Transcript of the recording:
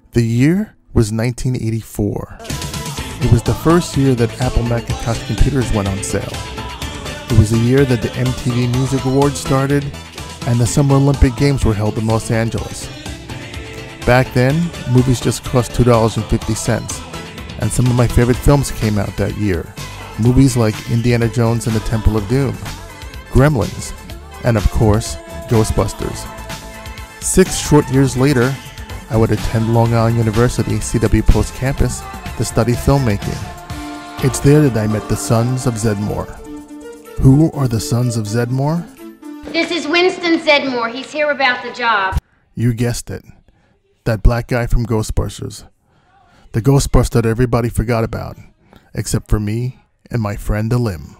The year was 1984. It was the first year that Apple Macintosh computers went on sale. It was the year that the MTV Music Awards started and the Summer Olympic Games were held in Los Angeles. Back then, movies just cost $2.50, and some of my favorite films came out that year. Movies like Indiana Jones and the Temple of Doom, Gremlins, and of course, Ghostbusters. 6 short years later, I would attend Long Island University CW Post Campus to study filmmaking. It's there that I met the Sons of Zeddemore. Who are the Sons of Zeddemore? This is Winston Zeddemore. He's here about the job. You guessed it. That black guy from Ghostbusters. The Ghostbuster that everybody forgot about, except for me and my friend Alim.